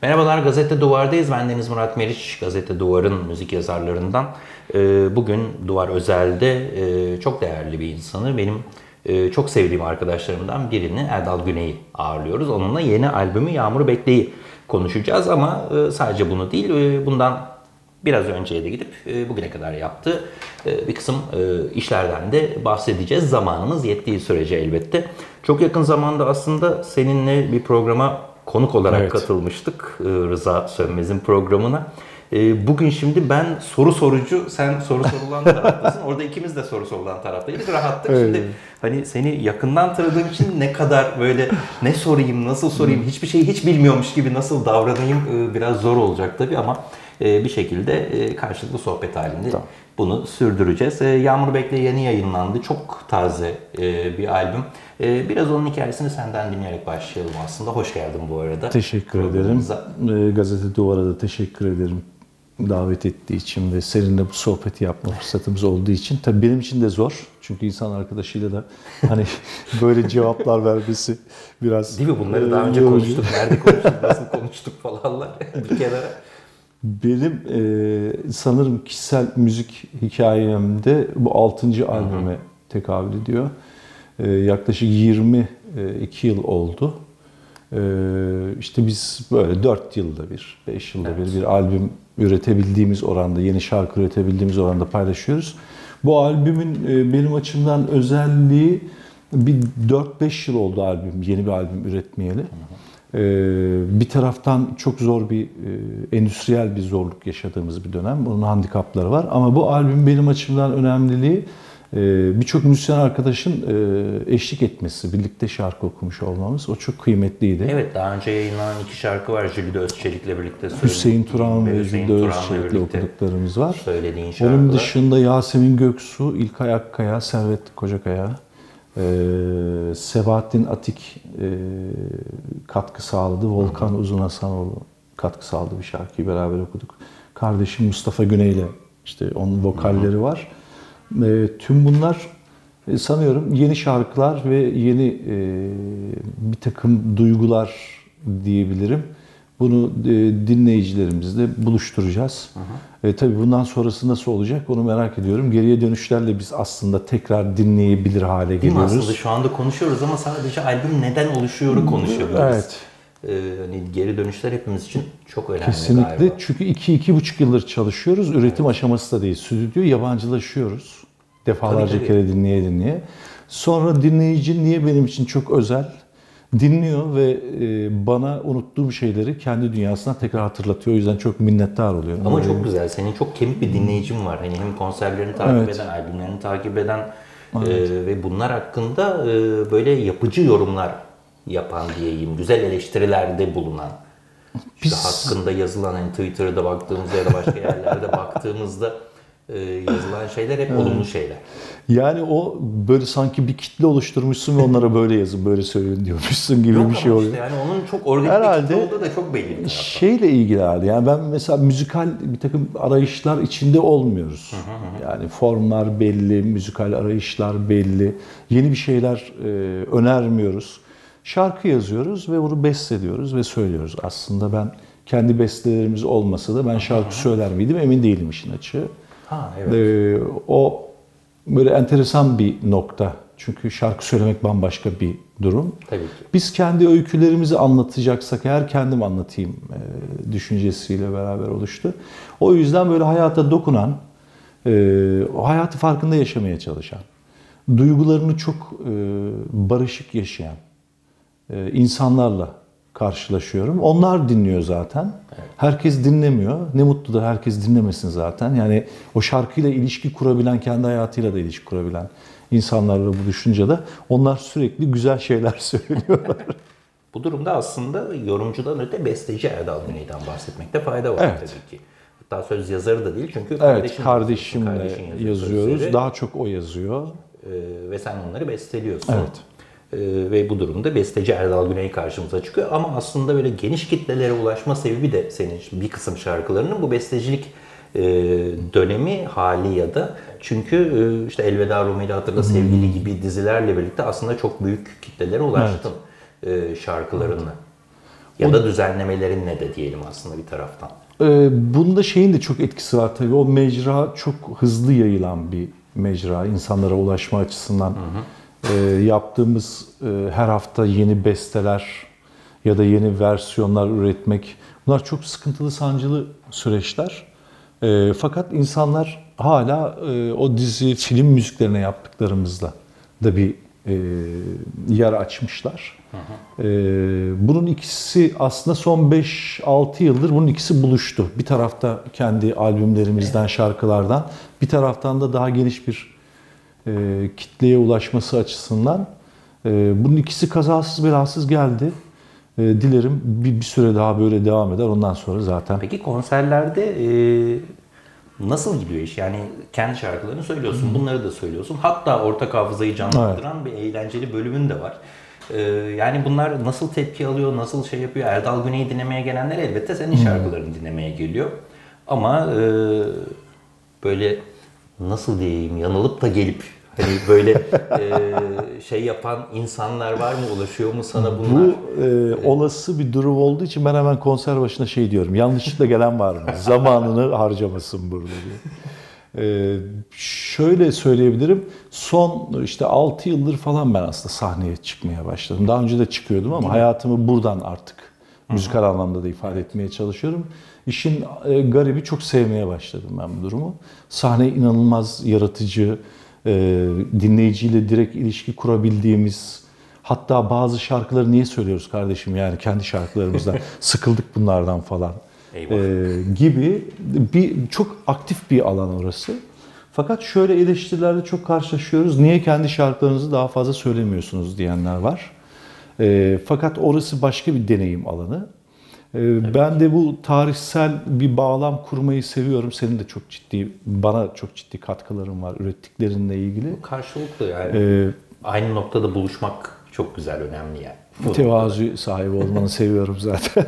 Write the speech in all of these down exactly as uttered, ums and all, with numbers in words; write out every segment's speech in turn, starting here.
Merhabalar, Gazete Duvar'dayız. Ben Deniz Murat Meriç, Gazete Duvar'ın müzik yazarlarından. Ee, Bugün Duvar Özel'de e, çok değerli bir insanı, benim e, çok sevdiğim arkadaşlarımdan birini, Erdal Güney'i ağırlıyoruz. Onunla yeni albümü Yağmur Bekle'yi konuşacağız ama e, sadece bunu değil, e, bundan biraz önceye de gidip e, bugüne kadar yaptığı e, bir kısım e, işlerden de bahsedeceğiz. Zamanımız yettiği sürece elbette. Çok yakın zamanda aslında seninle bir programa konuk olarak evet. katılmıştık Rıza Sönmez'in programına. Bugün şimdi ben soru sorucu, sen soru sorulan taraftasın. Orada ikimiz de soru sorulan taraftaydık. Rahattık. Evet. Şimdi hani seni yakından tanıdığım için ne kadar böyle ne sorayım, nasıl sorayım, hiçbir şeyi hiç bilmiyormuş gibi nasıl davranayım biraz zor olacak tabii ama bir şekilde karşılıklı sohbet halinde tamam. bunu sürdüreceğiz. Yağmur Bekle yeni yayınlandı. Çok taze bir albüm. Biraz onun hikayesini senden dinleyerek başlayalım aslında. Hoş geldin bu arada. Teşekkür ederim. Gazete Duvar'a da teşekkür ederim davet ettiği için ve seninle bu sohbeti yapma fırsatımız olduğu için. Tabii benim için de zor. Çünkü insan arkadaşıyla da hani böyle cevaplar vermesi biraz... Değil mi? Bunları daha önce konuştuk. Nerede konuştuk, nasıl konuştuk falanlar bir kenara. Benim e, sanırım kişisel müzik hikayemde bu altıncı albüme tekabül ediyor. E, yaklaşık yirmi iki yıl oldu. E, işte biz böyle dört yılda bir, beş yılda evet. bir bir albüm üretebildiğimiz oranda, yeni şarkı üretebildiğimiz oranda paylaşıyoruz. Bu albümün e, benim açımdan özelliği bir dört beş yıl oldu albüm, yeni bir albüm üretmeyeli. Hı hı. Bir taraftan çok zor bir endüstriyel bir zorluk yaşadığımız bir dönem. Bunun handikapları var. Ama bu albüm benim açımdan önemliliği birçok müzisyen arkadaşın eşlik etmesi, birlikte şarkı okumuş olmamız. O çok kıymetliydi. Evet, daha önce yayınlanan iki şarkı var Jülide Özçelik'le birlikte. Hüseyin Turan ve Jülide Özçelik'le okuduklarımız var. Söylediğin şarkılar. Onun dışında Yasemin Göksu, İlkay Akkaya, Servet Kocakaya, Ee, Sebahattin Atik e, katkı sağladı. Volkan hı hı. Uzun Hasanoğlu katkı sağladı, bir şarkıyı beraber okuduk. Kardeşim Mustafa Güney ile işte onun vokalleri hı hı. var. E, tüm bunlar e, sanıyorum yeni şarkılar ve yeni e, bir takım duygular diyebilirim. Bunu e, dinleyicilerimizle buluşturacağız. Hı hı. E, tabii bundan sonrası nasıl olacak onu merak ediyorum. Geriye dönüşlerle biz aslında tekrar dinleyebilir hale Değil geliyoruz. Değil mi? Aslında şu anda konuşuyoruz ama sadece albüm neden oluşuyoru konuşuyoruz. Evet. Ee, hani geri dönüşler hepimiz için çok önemli. Kesinlikle. Galiba. Çünkü iki iki buçuk yıldır çalışıyoruz. Üretim evet. aşaması da değil. Stüdyo yabancılaşıyoruz. Defalarca tabii, tabii. kere dinleye dinleye. Sonra dinleyici niye benim için çok özel? Dinliyor ve bana unuttuğum şeyleri kendi dünyasına tekrar hatırlatıyor. O yüzden çok minnettar oluyorum. Ama çok güzel. Senin çok kemik bir dinleyicin var. Hani hem konserlerini takip evet. eden, albümlerini takip eden evet. e, ve bunlar hakkında e, böyle yapıcı yorumlar yapan diyeyim. Güzel eleştirilerde bulunan. İşte Biz... hakkında yazılan hani Twitter'da baktığımızda ya da başka yerlerde baktığımızda e, yazılan şeyler hep evet. olumlu şeyler. Yani o böyle sanki bir kitle oluşturmuşsun ve onlara böyle yazın, böyle söyleyin diyormuşsun gibi Yok bir şey oluyor. Işte yani onun çok organik bir kitle olduğu da çok belli. Şeyle ilgili herhalde. Yani ben mesela müzikal bir takım arayışlar içinde olmuyoruz. Hı hı hı. Yani formlar belli, müzikal arayışlar belli. Yeni bir şeyler e, önermiyoruz. Şarkı yazıyoruz ve bunu besteliyoruz ve söylüyoruz. Aslında ben kendi bestelerimiz olmasa da ben şarkı hı hı. söyler miydim emin değilim işin açığı. Ha, evet. E, o böyle enteresan bir nokta. Çünkü şarkı söylemek bambaşka bir durum. Tabii ki. Biz kendi öykülerimizi anlatacaksak eğer kendim anlatayım e, düşüncesiyle beraber oluştu. O yüzden böyle hayata dokunan, e, o hayatı farkında yaşamaya çalışan, duygularını çok e, barışık yaşayan e, insanlarla karşılaşıyorum. Onlar dinliyor zaten. Evet. Herkes dinlemiyor. Ne mutlu da herkes dinlemesin zaten. Yani o şarkıyla ilişki kurabilen, kendi hayatıyla da ilişki kurabilen insanlarla buluşunca da onlar sürekli güzel şeyler söylüyorlar. Bu durumda aslında yorumcudan öte besteci Erdal Güney'den bahsetmekte fayda var evet. tabii ki. Hatta söz yazarı da değil çünkü evet, kardeşimle yazıyoruz. Sözleri. Daha çok o yazıyor. Ee, ve sen onları besteliyorsun. Evet. Ee, ve bu durumda besteci Erdal Güney karşımıza çıkıyor. Ama aslında böyle geniş kitlelere ulaşma sebebi de senin bir kısım şarkılarının bu bestecilik e, dönemi hali ya da çünkü e, işte Elveda Rumeli Hatırla hmm. Sevgili gibi dizilerle birlikte aslında çok büyük kitlelere ulaştın evet. e, şarkılarınla. Evet. Ya o, da düzenlemelerin ne de diyelim aslında bir taraftan. E, bunda şeyin de çok etkisi var tabii. O mecra çok hızlı yayılan bir mecra. İnsanlara ulaşma açısından. Hı hı. E, yaptığımız e, her hafta yeni besteler ya da yeni versiyonlar üretmek. Bunlar çok sıkıntılı, sancılı süreçler. E, fakat insanlar hala e, o dizi, film müziklerine yaptıklarımızla da bir e, yer açmışlar. Hı hı. E, bunun ikisi aslında son beş altı yıldır bunun ikisi buluştu. Bir tarafta kendi albümlerimizden, şarkılardan, bir taraftan da daha geniş bir e, kitleye ulaşması açısından e, bunun ikisi kazasız belasız geldi. E, dilerim bir, bir süre daha böyle devam eder. Ondan sonra zaten. Peki konserlerde e, nasıl gidiyor iş? Yani kendi şarkılarını söylüyorsun, hmm. bunları da söylüyorsun. Hatta ortak hafızayı canlandıran evet. bir eğlenceli bölümün de var. E, yani bunlar nasıl tepki alıyor, nasıl şey yapıyor? Erdal Güney'i dinlemeye gelenler elbette senin hmm. şarkılarını dinlemeye geliyor. Ama e, böyle nasıl diyeyim, yanılıp da gelip hani böyle e, şey yapan insanlar var mı? Ulaşıyor mu sana bunlar? Bu e, olası bir durum olduğu için ben hemen konser başına şey diyorum. Yanlışlıkla gelen var mı? Zamanını harcamasın burada diye. E, şöyle söyleyebilirim. Son işte altı yıldır falan ben aslında sahneye çıkmaya başladım. Daha önce de çıkıyordum ama hayatımı buradan artık müzikal Hı-hı. anlamda da ifade etmeye çalışıyorum. İşin e, garibi çok sevmeye başladım ben bu durumu. Sahne inanılmaz yaratıcı, E, dinleyiciyle direkt ilişki kurabildiğimiz, hatta bazı şarkıları niye söylüyoruz kardeşim yani kendi şarkılarımızdan sıkıldık bunlardan falan e, gibi bir çok aktif bir alan orası. Fakat şöyle eleştirilerle çok karşılaşıyoruz. Niye kendi şarkılarınızı daha fazla söylemiyorsunuz diyenler var. E, fakat orası başka bir deneyim alanı. Evet. Ben de bu tarihsel bir bağlam kurmayı seviyorum. Senin de çok ciddi, bana çok ciddi katkıların var ürettiklerinle ilgili. Karşılıklı yani. Ee, Aynı noktada buluşmak çok güzel, önemli yani. Tevazu sahibi olmanı seviyorum zaten.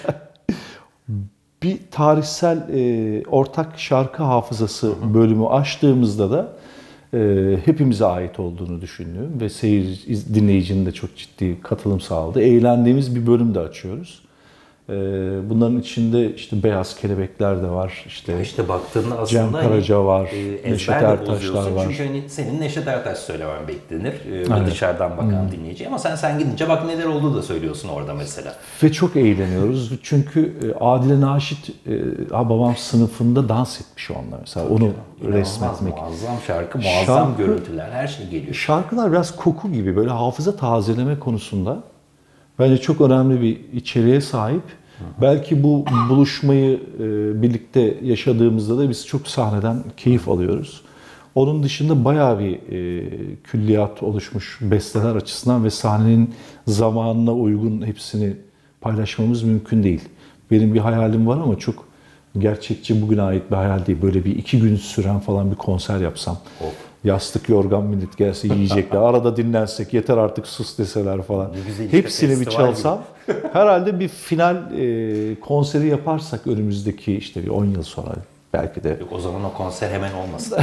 Bir tarihsel e, ortak şarkı hafızası bölümü açtığımızda da e, hepimize ait olduğunu düşündüğüm ve seyir dinleyicinin de çok ciddi katılım sağladı. Eğlendiğimiz bir bölüm de açıyoruz. Bunların içinde işte Beyaz Kelebekler de var. İşte, işte baktığında aslında Cem Karaca var, e, Neşet Ertaşlar var. Çünkü hani senin Neşet Ertaş söylemen beklenir. E, dışarıdan bakan hmm. dinleyici. Ama sen sen gidince bak neler olduğu da söylüyorsun orada mesela. Ve çok eğleniyoruz. Çünkü Adile Naşit ha, babam sınıfında dans etmiş onunla mesela. Onu İnanılmaz, resmetmek. Muazzam şarkı, muazzam şarkı, görüntüler, her şey geliyor. Şarkılar biraz koku gibi, böyle hafıza tazeleme konusunda bence çok önemli bir içeriğe sahip. Hı hı. Belki bu buluşmayı e, birlikte yaşadığımızda da biz çok sahneden keyif alıyoruz. Onun dışında bayağı bir e, külliyat oluşmuş besteler açısından ve sahnenin zamanına uygun hepsini paylaşmamız mümkün değil. Benim bir hayalim var ama çok gerçekçi, bugüne ait bir hayal değil. Böyle bir iki gün süren falan bir konser yapsam. Of. Yastık, yorgan, millet gelse yiyecekler. Arada dinlensek, yeter artık sus deseler falan. Işte hepsini bir çalsam. Herhalde bir final e, konseri yaparsak önümüzdeki işte bir on yıl sonra belki de. Yok, o zaman o konser hemen olmasın.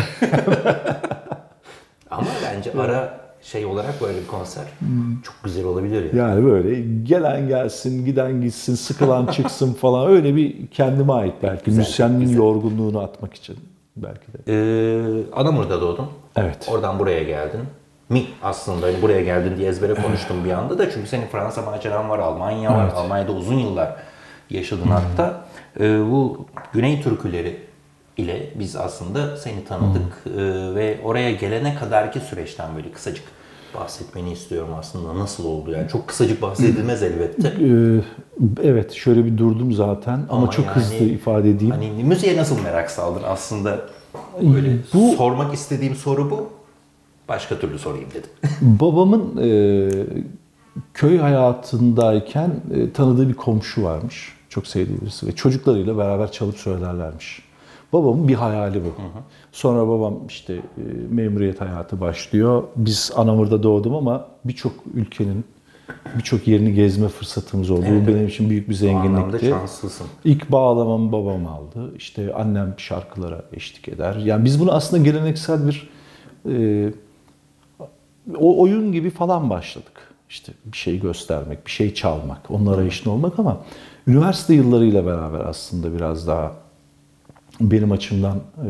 Ama bence ara şey olarak böyle bir konser hmm. çok güzel olabilir yani. Yani böyle gelen gelsin, giden gitsin, sıkılan çıksın falan, öyle bir kendime ait belki. Müzisyenin yorgunluğunu atmak için belki de. Ee, Anamur'da doğdun. Evet. Oradan buraya geldin. Mi aslında hani buraya geldin diye ezbere konuştum bir anda da, çünkü senin Fransa maceran var, Almanya var. Evet. Almanya'da uzun yıllar yaşadın hmm. hatta. Ee, bu Güney türküleri ile biz aslında seni tanıdık hmm. ee, ve oraya gelene kadarki süreçten böyle kısacık bahsetmeni istiyorum aslında. Nasıl oldu yani? Çok kısacık bahsedilmez elbette. Evet, şöyle bir durdum zaten ama, ama çok yani, hızlı ifade edeyim. Hani müziğe nasıl merak saldın aslında? Böyle bu, sormak istediğim soru bu. Başka türlü sorayım dedim. Babamın e, köy hayatındayken e, tanıdığı bir komşu varmış. Çok sevdiği birisi ve çocuklarıyla beraber çalıp söylerlermiş. Babamın bir hayali bu. Hı hı. Sonra babam işte e, memuriyet hayatı başlıyor. Biz Anamur'da doğdum ama birçok ülkenin birçok yerini gezme fırsatımız oldu. Evet, bu benim için büyük bir zenginlikti. O anlamda şanslısın. İlk bağlamamı babam aldı. İşte annem şarkılara eşlik eder. Yani biz bunu aslında geleneksel bir e, o oyun gibi falan başladık. işte bir şey göstermek, bir şey çalmak, onun arayışında olmak ama üniversite yıllarıyla beraber aslında biraz daha benim açımdan e,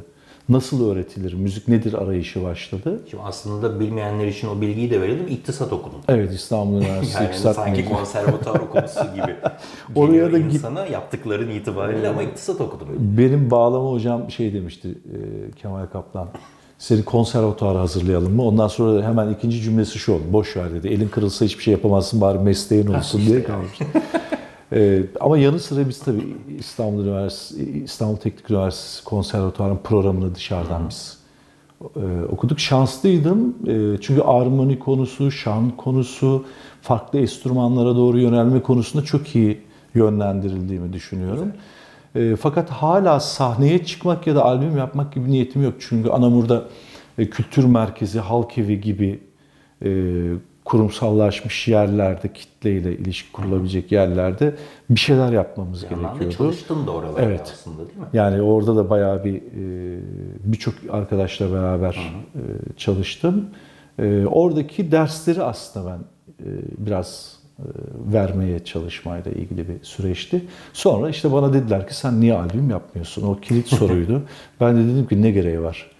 nasıl öğretilir, müzik nedir arayışı başladı. Şimdi aslında bilmeyenler için o bilgiyi de verelim. İktisat okudum. Evet, İstanbul Üniversitesi yani İktisat sanki mezunu. konservatuar okumusu gibi. Oraya da insana yaptıkların itibariyle ama iktisat okudum. Benim bağlama hocam şey demişti, e, Kemal Kaplan. Seni konservatuara hazırlayalım mı? Ondan sonra hemen ikinci cümlesi şu oldu. Boş ver dedi. Elin kırılsa hiçbir şey yapamazsın, bari mesleğin olsun diye kalmıştı. Ee, ama yanı sıra biz tabii İstanbul Üniversitesi, İstanbul Teknik Üniversitesi Konservatuvarı'nın programını dışarıdan biz e, okuduk. Şanslıydım e, çünkü armoni konusu, şan konusu, farklı enstrümanlara doğru yönelme konusunda çok iyi yönlendirildiğimi düşünüyorum. E, fakat hala sahneye çıkmak ya da albüm yapmak gibi niyetim yok. Çünkü Anamur'da e, kültür merkezi, halk evi gibi e, kurumsallaşmış yerlerde, kitleyle ilişki kurulabilecek yerlerde bir şeyler yapmamız bir gerekiyordu. Çalıştın da oralarda evet. Aslında değil mi? Yani orada da bayağı bir birçok arkadaşla beraber hı hı. çalıştım. Oradaki dersleri aslında ben biraz vermeye çalışmayla ilgili bir süreçti. Sonra işte bana dediler ki sen niye albüm yapmıyorsun? O kilit soruydu. Ben de dedim ki ne gereği var?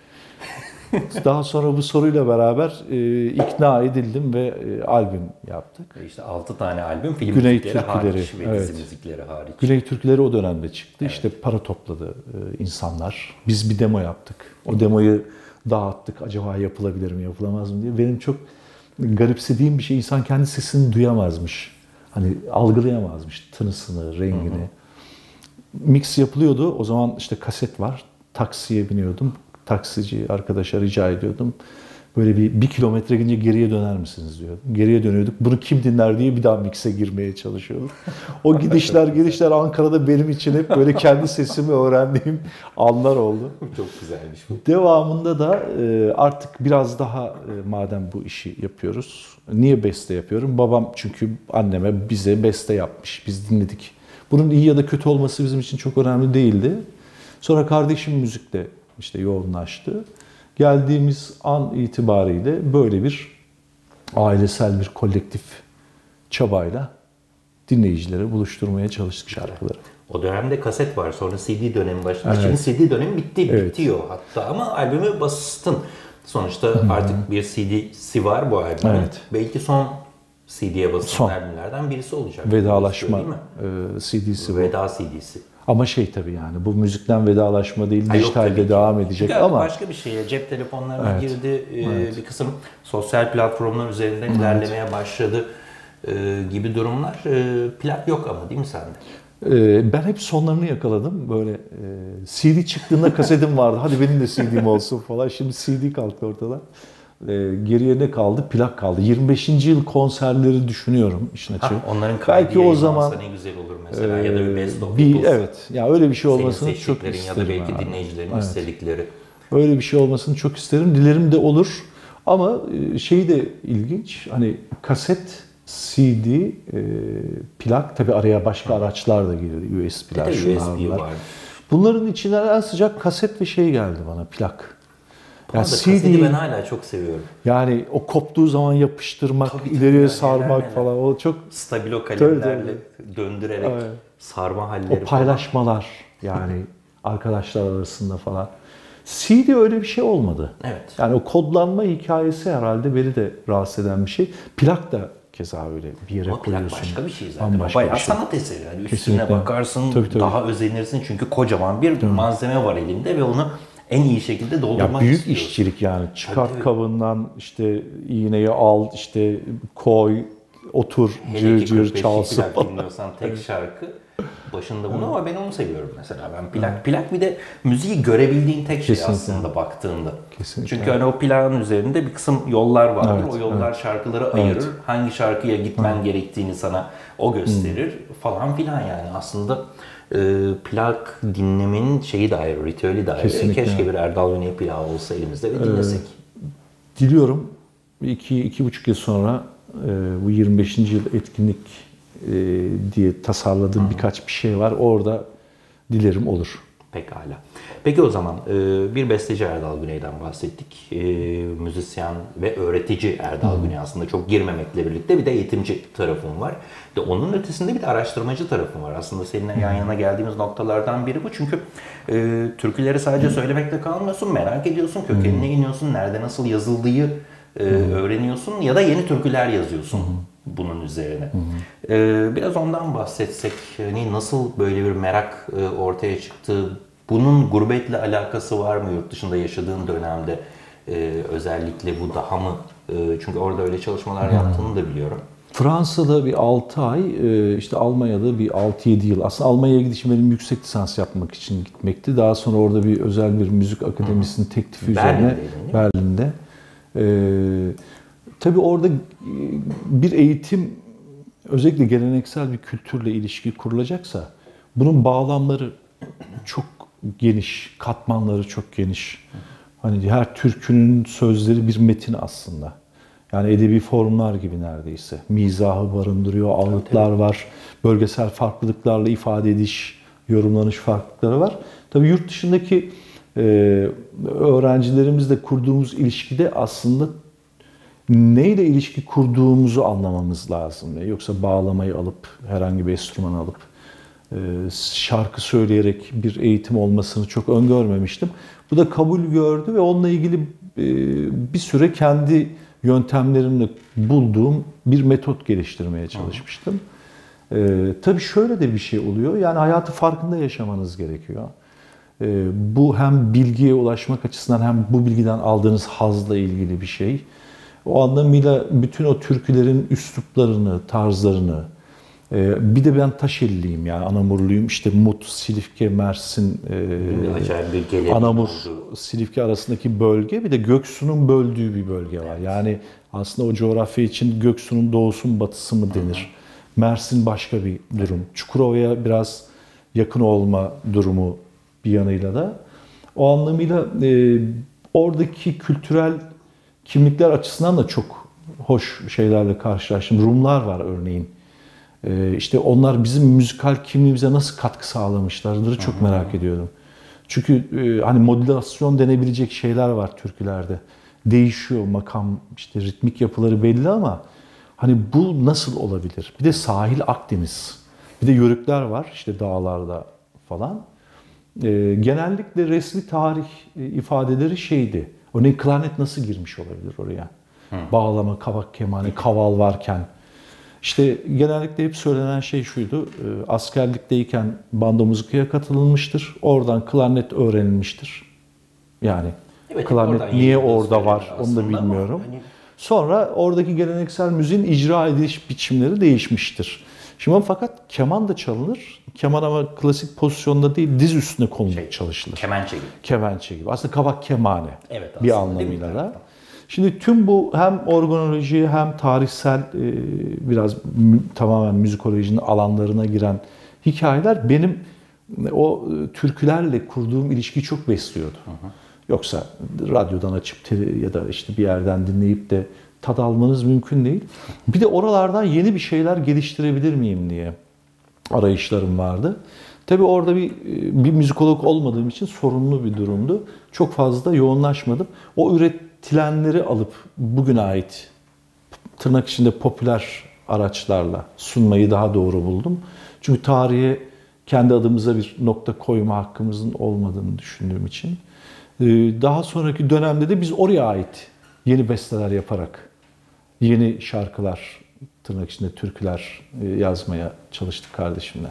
Daha sonra bu soruyla beraber e, ikna edildim ve e, albüm yaptık. İşte altı tane albüm, film Güney müzikleri türküleri, hariç ve evet. dizi müzikleri hariç. Güney türküleri o dönemde çıktı. Evet. İşte para topladı e, insanlar. Biz bir demo yaptık. O demoyu dağıttık. Acaba yapılabilir mi, yapılamaz mı diye. Benim çok garipsediğim bir şey, insan kendi sesini duyamazmış. Hani algılayamazmış tınısını, rengini. Hı hı. Mix yapılıyordu. O zaman işte kaset var. Taksiye biniyordum. Taksici arkadaşa rica ediyordum. Böyle bir, bir kilometre gidince geriye döner misiniz diyordum. Geriye dönüyorduk. Bunu kim dinler diye bir daha mikse girmeye çalışıyorduk. O gidişler gelişler Ankara'da benim için hep böyle kendi sesimi öğrendiğim anlar oldu. Çok güzelmiş bu. Devamında da artık biraz daha madem bu işi yapıyoruz. Niye beste yapıyorum? Babam çünkü anneme bize beste yapmış. Biz dinledik. Bunun iyi ya da kötü olması bizim için çok önemli değildi. Sonra kardeşim müzikte işte yoğunlaştı. Geldiğimiz an itibariyle böyle bir ailesel bir kolektif çabayla dinleyicilere buluşturmaya çalıştık şarkıları. O dönemde kaset var. Sonra C D dönemi başladı. Evet. Şimdi C D dönemi bitti, evet. bitiyor hatta ama albümü bastın. Sonuçta hmm. artık bir C D'si var bu albümün. Evet. Belki son C D'ye basılan albümlerden birisi olacak. Vedalaşma C D'si bu. Veda C D'si. Ama şey tabii yani bu müzikten vedalaşma değil, dijitalde devam edecek çünkü ama başka bir şey. Cep telefonlarına evet. girdi, evet. bir kısım sosyal platformlar üzerinden evet. ilerlemeye başladı gibi durumlar. Plak yok ama değil mi sende? Ben hep sonlarını yakaladım. Böyle C D çıktığında kasetim vardı. Hadi benim de C D'm olsun falan. Şimdi C D kalktı ortadan. Geriye ne kaldı? Plak kaldı. yirmi beşinci yıl konserleri düşünüyorum işin açığı. Ha, onların kaydı belki o zaman ne güzel olur mesela e, ya da bir best of bir, evet. Ya öyle bir şey olmasını çok isterim. Ya da belki abi. dinleyicilerin evet. istedikleri. Öyle bir şey olmasını çok isterim. Dilerim de olur. Ama şey de ilginç. Hani kaset, C D, plak, tabii araya başka araçlar da geliyor. U S B'ler, şunlar. Bunların içinden en sıcak kaset ve şey geldi bana, plak. Yani C D'yi ben hala çok seviyorum. Yani o koptuğu zaman yapıştırmak, tabii, ileriye yani, sarmak neler, falan neler. O çok stabilo kalemlerle döndürerek evet. sarma halleri. O paylaşmalar falan. Yani arkadaşlar arasında falan. C D öyle bir şey olmadı. Evet. Yani o kodlanma hikayesi herhalde beni de rahatsız eden bir şey. Plak da keza öyle bir yere ama koyuyorsun. Başka bir şey zaten. Bayağı bir şey. Sanat eseri. Yani üstüne bakarsın, tabii, tabii. daha özenirsin çünkü kocaman bir tabii. malzeme var elinde ve onu en iyi şekilde doldurmak ya büyük istiyorsun. işçilik yani. Çıkart tabii. kabından işte iğneyi al, işte koy, otur, cır cır çalsın falan. Dinliyorsan tek evet. şarkı başında bunu evet. ama ben onu seviyorum mesela. Ben plak evet. plak bir de müziği görebildiğin tek şey kesinlikle. Aslında baktığında. Kesinlikle. Çünkü hani o plağın üzerinde bir kısım yollar vardır. Evet. O yollar evet. şarkıları ayırır. Evet. Hangi şarkıya gitmen evet. gerektiğini sana o gösterir hmm. falan filan yani aslında. E, plak dinlemenin şeyi de ayrı, ritüeli de ayrı. Kesinlikle. Keşke bir Erdal Güney plağı olsa elimizde ve dinlesek. Ee, diliyorum iki, iki buçuk yıl sonra e, bu yirmi beşinci yıl etkinlik e, diye tasarladığım Hı. birkaç bir şey var. Orada dilerim olur. Pekala. Peki o zaman bir besteci Erdal Güney'den bahsettik. Müzisyen ve öğretici Erdal Güney, aslında çok girmemekle birlikte bir de eğitimci tarafım var. De onun ötesinde bir de araştırmacı tarafım var. Aslında seninle yan yana geldiğimiz noktalardan biri bu. Çünkü e, türküleri sadece söylemekle kalmıyorsun, merak ediyorsun, kökenine iniyorsun, nerede nasıl yazıldığı e, öğreniyorsun ya da yeni türküler yazıyorsun bunun üzerine. E, biraz ondan bahsetsek, hani nasıl böyle bir merak e, ortaya çıktı? Bunun gurbetle alakası var mı yurt dışında yaşadığın dönemde? E, özellikle bu daha mı? E, çünkü orada öyle çalışmalar yaptığını da biliyorum. Fransa'da bir altı ay, işte Almanya'da bir altı yedi yıl. Aslında Almanya'ya gidişim benim yüksek lisans yapmak için gitmekti. Daha sonra orada bir özel bir müzik akademisinin teklifi üzerine Berlin'de. Ee, tabii orada bir eğitim, özellikle geleneksel bir kültürle ilişki kurulacaksa bunun bağlamları çok geniş, katmanları çok geniş. Hani her türkünün sözleri bir metin aslında. Yani edebi formlar gibi neredeyse. Mizahı barındırıyor, ağıtlar var, bölgesel farklılıklarla ifade ediş, yorumlanış farklılıkları var. Tabii yurt dışındaki e, öğrencilerimizle kurduğumuz ilişkide aslında neyle ilişki kurduğumuzu anlamamız lazım. Yoksa bağlamayı alıp, herhangi bir enstrüman alıp e, şarkı söyleyerek bir eğitim olmasını çok öngörmemiştim. Bu da kabul gördü ve onunla ilgili e, bir süre kendi yöntemlerimle bulduğum bir metot geliştirmeye çalışmıştım. Ee, tabii şöyle de bir şey oluyor. Yani hayatı farkında yaşamanız gerekiyor. Ee, bu hem bilgiye ulaşmak açısından hem bu bilgiden aldığınız hazla ilgili bir şey. O anlamıyla bütün o türkülerin üsluplarını, tarzlarını, e, bir de ben Taşeliliyim, yani Anamurluyum. İşte Mut, Silifke, Mersin, e, Anamur, Silifke arasındaki bölge, bir de Göksu'nun böldüğü bir bölge var. Evet. Yani aslında o coğrafya için Göksu'nun doğusu mu batısı mı denir. Hı hı. Mersin başka bir durum. Çukurova'ya biraz yakın olma durumu bir yanıyla da. O anlamıyla e, oradaki kültürel kimlikler açısından da çok hoş şeylerle karşılaştım. Rumlar var örneğin. Ee, işte onlar bizim müzikal kimliğimize nasıl katkı sağlamışlardır çok merak ediyorum. Çünkü e, hani modülasyon denebilecek şeyler var türkülerde. Değişiyor makam, işte ritmik yapıları belli ama hani bu nasıl olabilir? Bir de sahil Akdeniz. Bir de yörükler var işte dağlarda falan. Ee, genellikle resmi tarih e, ifadeleri şeydi. Örneğin klarnet nasıl girmiş olabilir oraya? Hı. Bağlama, kavak kemane, kaval varken. İşte genellikle hep söylenen şey şuydu. Askerlikteyken bando müziğe katılınmıştır. Oradan klarnet öğrenilmiştir. Yani evet, klarnet niye orada var onu da bilmiyorum. Hani... Sonra oradaki geleneksel müziğin icra ediliş biçimleri değişmiştir. Şimdi fakat keman da çalınır. Keman ama klasik pozisyonda değil, diz üstüne konulup şey, çalışılır. Kemençe gibi. Kemençe gibi. Aslında kabak kemane evet, bir anlamıyla da. Şimdi tüm bu hem organoloji hem tarihsel biraz tamamen müzikolojinin alanlarına giren hikayeler benim o türkülerle kurduğum ilişkiyi çok besliyordu. Hı hı. Yoksa radyodan açıp ya da işte bir yerden dinleyip de tad almanız mümkün değil. Bir de oralardan yeni bir şeyler geliştirebilir miyim diye arayışlarım vardı. Tabii orada bir, bir müzikolog olmadığım için sorunlu bir durumdu. Çok fazla yoğunlaşmadım. O üretilenleri alıp bugüne ait tırnak içinde popüler araçlarla sunmayı daha doğru buldum. Çünkü tarihe kendi adımıza bir nokta koyma hakkımızın olmadığını düşündüğüm için. Daha sonraki dönemde de biz oraya ait yeni besteler yaparak yeni şarkılar, tırnak içinde türküler yazmaya çalıştık kardeşimle.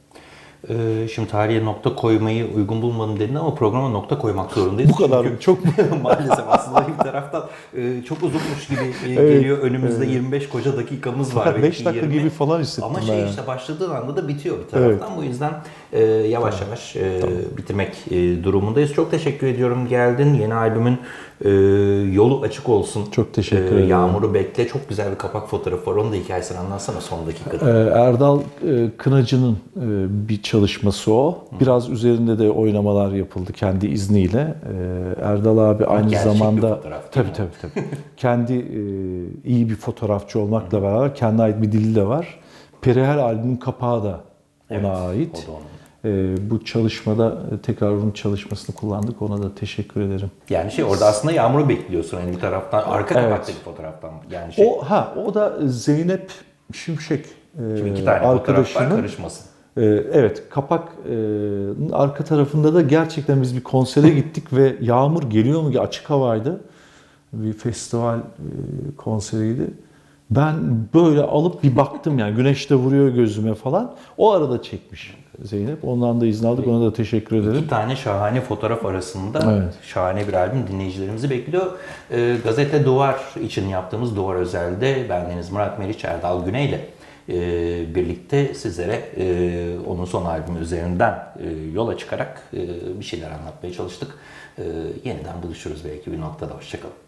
Şimdi tarihe nokta koymayı uygun bulmadım dedin ama programa nokta koymak zorundayız. Bu kadar çünkü çok maalesef aslında bir taraftan çok uzunmuş gibi evet, geliyor. Önümüzde evet. yirmi beş koca dakikamız var. beş dakika yirmi gibi falan hissettim. Ama şey yani. işte başladığın anda da bitiyor bir taraftan. Evet. Bu yüzden e, yavaş tamam. yavaş e, tamam. bitirmek e, durumundayız. Çok teşekkür ediyorum geldin. Yeni albümün e, yolu açık olsun. Çok teşekkür ederim. E, Yağmur'u bekle. Çok güzel bir kapak fotoğrafı var. Onun da hikayesini anlatsana son dakikada. E, Erdal e, Kınacı'nın e, bir çalışması o. Biraz üzerinde de oynamalar yapıldı kendi izniyle. Erdal abi aynı gerçek zamanda tabii tabii tabii. kendi e, iyi bir fotoğrafçı olmakla beraber kendine ait bir dili de var. Perihel albümün kapağı da ona evet, ait. e, bu çalışmada tekrar onun çalışmasını kullandık. Ona da teşekkür ederim. Yani şey orada aslında Yağmur'u bekliyorsun yani bir taraftan arka Evet. kapaktaki fotoğraftan. Yani şey. O ha o da Zeynep Şimşek e, Şimdi iki tane fotoğraf var arkadaşının. karışmasın. e, Evet, kapak e, arka tarafında da gerçekten biz bir konsere gittik ve yağmur geliyor mu ki, açık havaydı. Bir festival e, konseriydi. Ben böyle alıp bir baktım yani güneş de vuruyor gözüme falan. O arada çekmiş Zeynep. Ondan da izin aldık. Ona da teşekkür ederim. İki tane şahane fotoğraf arasında Evet. şahane bir albüm dinleyicilerimizi bekliyor. Ee, Gazete Duvar için yaptığımız Duvar Özel'de bendeniz Murat Meriç, Erdal Güney ile e, birlikte sizlere e, onun son albümü üzerinden e, yola çıkarak e, bir şeyler anlatmaya çalıştık. E, yeniden buluşuruz belki bir noktada. Hoşçakalın.